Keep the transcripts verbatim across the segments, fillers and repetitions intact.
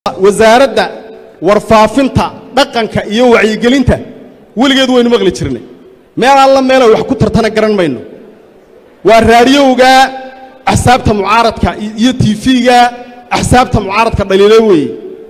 wasaaradda warfaafinta dhaqanka iyo wacyigelinta weligeed waynu maqli jirnay meel alla meel wax ku tartana garan mayno waa raadiyowga axsaabta mucaaradka iyo T V-ga axsaabta mucaaradka dhaliilay way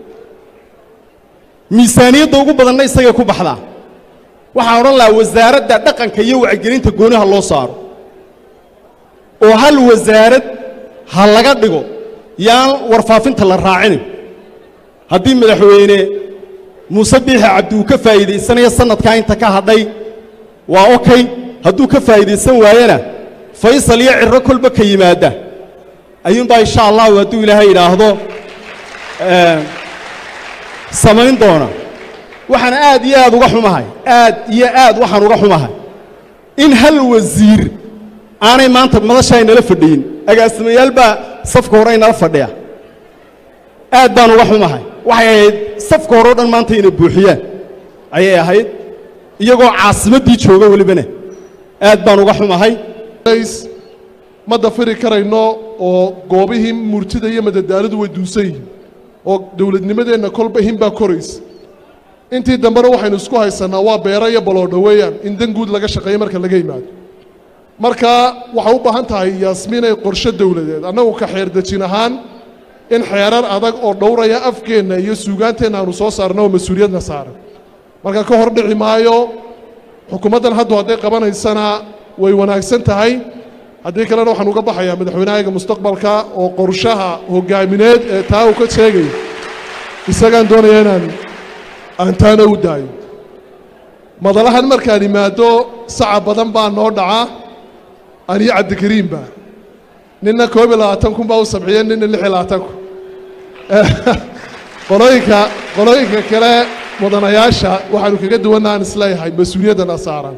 miisaaniyada ugu badan isaga ku baxda waxa oran la wasaaradda dhaqanka iyo wacyigelinta goonaha loo saaro oo hal wasaarad ha laga dhigo yaan warfaafinta la raacin haddii madaxweyne Muuse Biixi Cabdi uu ka faa'iideysanaya sanadka inta ka hadhay waa okay hadduu ka faa'iideysan waayana Faysal iyo Cirro kulba ka yimaada ayuun baa insha Allah hadduu Ilaahay yiraahdo ee samayn doona waxaan aad iyo aad uga xumahay aad iyo aad waxaan uga xumahay in hal wasiir aanay maanta madashayna la fadhiyin agaasimayaal baa safka hore inala fadhiya aad baan uga xumahay waxay ahayd safka hore dhan maanta inay buuxiyaan ayay ahayd iyagoo caasimadii jooga walibana aad baan uga xumahay ma dafiri karayno oo goobihii murtida iyo madadaaladu way duusay oo dawladnimadeena kolba hinba korays intii dambana waxaynu isku haysanaa waa beera iyo baloodho weeyaan in dan guud laga shaqeeyo marka laga yimaado marka waxa u baahan tahay Yaasmiin ay qorshe dawladeed anagu ka xeer dajin ahaan in xeerar adag oo dhowraya afkeena iyo suugaanteena aanu soo saarno mas'uuliyadna saaran marka ka hor dhici maayo xukuumadan hadda haday qabanaysana way wanaagsan tahay haddii kalena waxaan uga baxayaa madaxweynaha mustaqbalka oo qorshaha hogaamineed ee taa uu ka sheegay isagaan doonaya inaan antaana u daayo madalahan markaan imaado sacab badan baa noo dhaca ani Cabdikariim baa ninna koob iyo labaatan kun baa u sabciyeen ninna lix iyo labaatan kun qolooyinka qolooyinka kale mudanayaasha waxaanu kaga duwanaan isleeyahay mas'uuliyadana saaran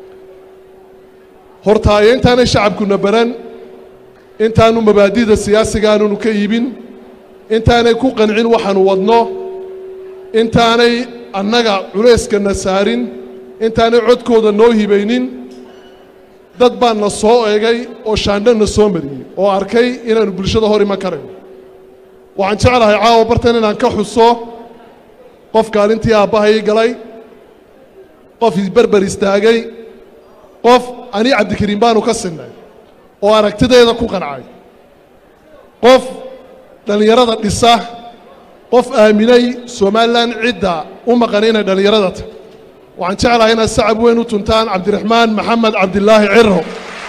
horta intaanay shacabkuna baran intaanu mabaadiida siyaasiga aanu ka iibin intaanay ku qancin waxaanu wadno intaanay annaga culeyskana saarin intaanay codkooda noo hibaynin dad baan la soo eegay oo shaandhana soo mariyay oo arkay inaanu bulshada hor iman karayno waxaan jeclahay caawa bartan inaan ka xuso qof kaalintii aabbahay galay qof isbarbar istaagay qof ani Cabdikariim baanu ka sinay oo aragtideeda ku qancay qof dhalinyarada dhisa qof aaminay Soomaaliland cidda u maqanina dhalinyarada waxaan jeclahay in sacab weyn u tuntaan Cabdiraxmaan Maxamed Cabdillaahi Cirro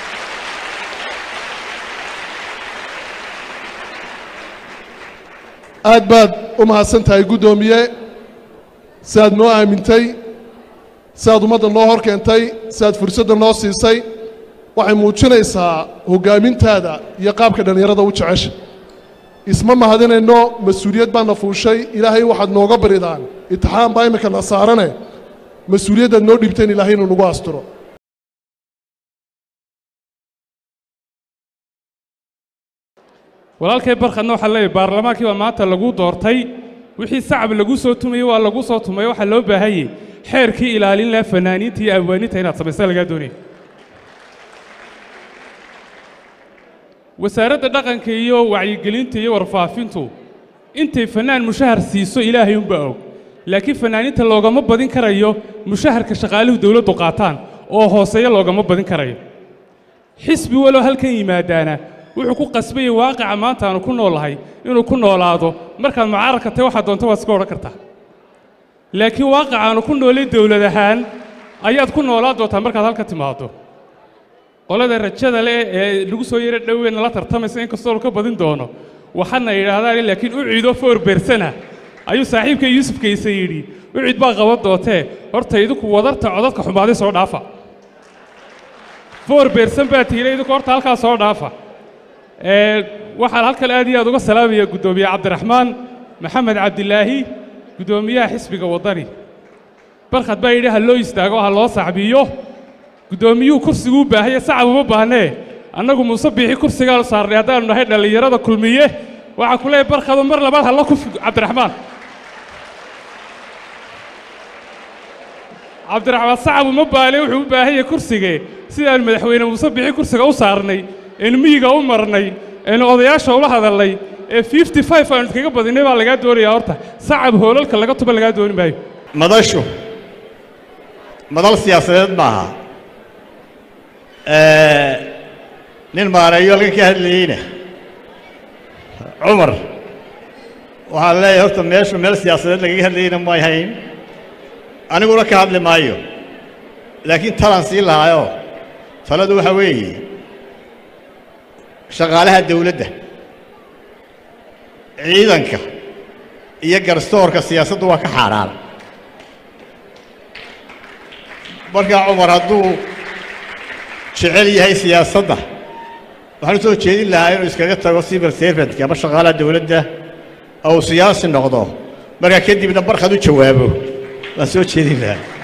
aad baad u mahadsantahay gudoomiye saad noo aamintay saad ummadda noo hor keentay saad fursadda noo siisay waxay muujinaysaa hogaamintaada iyo qaabka dhalinyarada u jecesha isma mahadinayno mas'uuliyad baan fuushay ilaahay waxaad nooga baridaan intixaan baa imika na saarane mas'uuliyadda noo dhibteen ilaahay inuu nagu asturo walaalkay barkhadna waxa leeyahay baarlamaankii waa maanta lagu doortay wixii sacab lagu soo tumay waa lagu soo tumay waxa loo baahayay xeerkii ilaalin la fanaaniinta iyo abwaaninta inaad samayso laga doonay wasaaradda dhaqanka iyo wacyigelinta iyo warfaafintu intay fanaan mushahar siiso ilaahay u baa og laakiin fanaaniinta loogama badin karayo mushaharka shaqaaluhu dawladdu qaataan oo hooseeyo loogama badin karayo xisbi walo halkan yimaadaana wuxuu ku qasbay waaqica maanta aanu ku noolahay inuu ku noolaado markaad mucaaradka tahay waxa doonto waad iska oran kartaa laakiin waaqica aanu ku noolay dawlad ahaan ayaad ku noolaa doontaa markaad halka timaado qolada rajada leh ee lagu soo yeeray dhaweyn la tartamaysa in kastoo ka badin doono waxaana yiraahdaan laakiin u ciido four percent ayuu saaxiibkay Yuusuf Kayse yiri u ciid baa qabad dootee horta idinku wadarta codadka xumaaday soo dhaafa four percent baa tiiray idinku horta halka soo dhaafa ee waxaan halkan aad iyo aad uga salaamaya gudoomiye Cabdiraxmaan Maxamed Cabdillaahi gudoomiyaha xisbiga wadani barkhad baa yiri ha loo istaago ha loo sacbiyo gudoomiyuhu kursigu u baahay sacab uma baahnee annagu Muuse Biixi kursiga saarnay hadaan nahay dhalinyarada kulmiye waxa ku leeyahay barkhad mar labaad ha la ku Cabdiraxmaan Cabdiraxmaan sacab uma baahnee wuxuu u baahay kursiga sidaan madaxweyne Muuse Biixi kursiga u saarnay in miyiga u marnay in odayaasha ula hadalay ee fifty five aan iskaga badinay baa laga doonayaa horta sacab hoolalka laga tuba laga dooni maayo madashu madal siyaasadeed maaha ee nin maareeyo halkan ka hadlayeyna cumar waxaa leeyahay horta meeshu meel siyaasadeed lagaga hadlayeyna ma ahayn aniguna ka hadli maayo laakiin talaan sii lahaayo taladu waxa weeye shaqaalaha dawladda ciidanka iyo garsoorka siyaasaddu waa ka xaaraan markaa cumar hadduu jecel yahay siyaasadda waxaan u soo jeedin lahaa inuu iskaga tago civil servantka ama shaqaalaha dawladda oo siyaasi noqdo markaa kadibna barkad u jawaabo waan soo jeedin lahaa